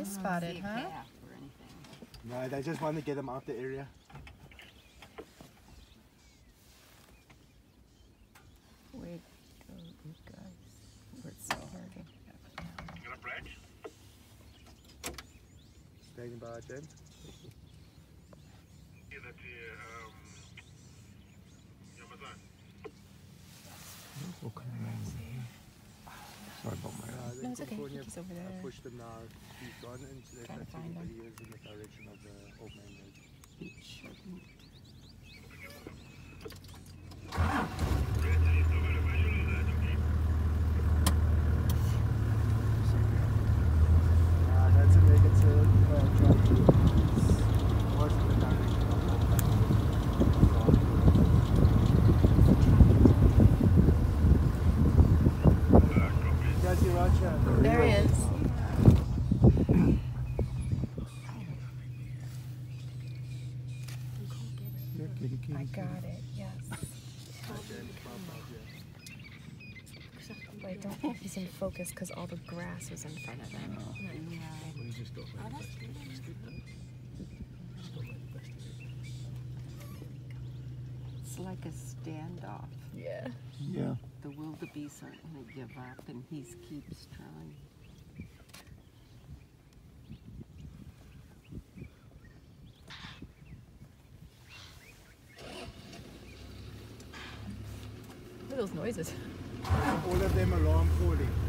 spotted, huh? No, they just want to get them out the area. Wait, you guys. We're starting. Got a branch? Standing by, James. Yeah, that's Yamazan. Sorry about my No, it's okay. He's over I there. pushed him now. He's gone into the Trying to find him. but he is in the direction of the old man road. He shouldn't. That's a negative drop. Was in the direction of the old man road. Guys, you're right here. There he is. I got it, yes. But I don't think he's in focus because all the grass was in front of him. It's like a standoff. Yeah. Yeah. The wildebeest aren't going to give up, and he keeps trying. Look at those noises. All of them alarm calling.